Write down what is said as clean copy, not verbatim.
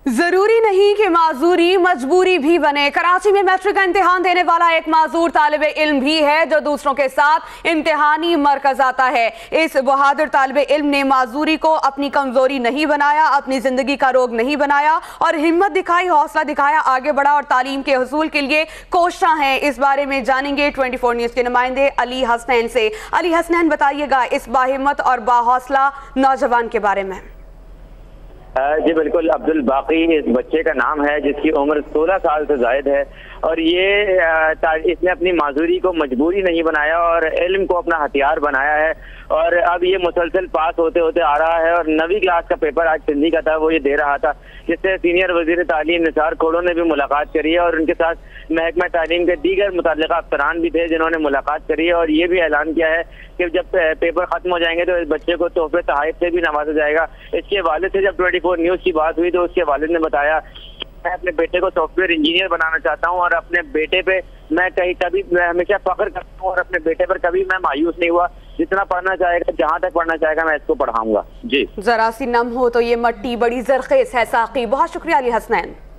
जरूरी नहीं कि माजूरी मजबूरी भी बने। कराची में मैट्रिक का इम्तिहान देने वाला एक माजूर तालिब इल्म भी है जो दूसरों के साथ इम्तिहानी मरकज आता है। इस बहादुर तालिब इल्म ने माजूरी को अपनी कमजोरी नहीं बनाया, अपनी जिंदगी का रोग नहीं बनाया और हिम्मत दिखाई, हौसला दिखाया, आगे बढ़ा और तालीम के हुसूल के लिए कोशिशां हैं। इस बारे में जानेंगे 24 न्यूज के नुमाइंदे अली हसनैन से। अली हसनैन, बताइएगा इस बाहिम्मत और बाहौसला नौजवान के बारे में। जी बिल्कुल, अब्दुल बाकी इस बच्चे का नाम है जिसकी उम्र 16 साल से जायद है और इसने अपनी माजूरी को मजबूरी नहीं बनाया और इल्म को अपना हथियार बनाया है और अब ये मुसलसल पास होते होते आ रहा है और 9वीं क्लास का पेपर आज सिंधी का था, वो ये दे रहा था, जिससे सीनियर वजीर तालीम निसार खोड़ो ने भी मुलाकात करी है और उनके साथ महकमा तालीम के दीगर मुतल्लिका अफसरान भी थे जिन्होंने मुलाकात करी है और ये भी ऐलान किया है कि जब पेपर खत्म हो जाएंगे तो इस बच्चे को तोहफे तहाइफ से भी नवाजा जाएगा। इसके वालिद से जब 24 न्यूज की बात हुई तो उसके वालिद ने बताया, मैं अपने बेटे को सॉफ्टवेयर इंजीनियर बनाना चाहता हूं और अपने बेटे पे मैं हमेशा फख्र करता हूं और अपने बेटे पर कभी मैं मायूस नहीं हुआ। जितना पढ़ना चाहेगा, जहां तक पढ़ना चाहेगा, मैं इसको पढ़ाऊंगा। जी, जरा सी नम हो तो ये मट्टी बड़ी जरखेज है साकी। बहुत शुक्रिया अली हसनैन।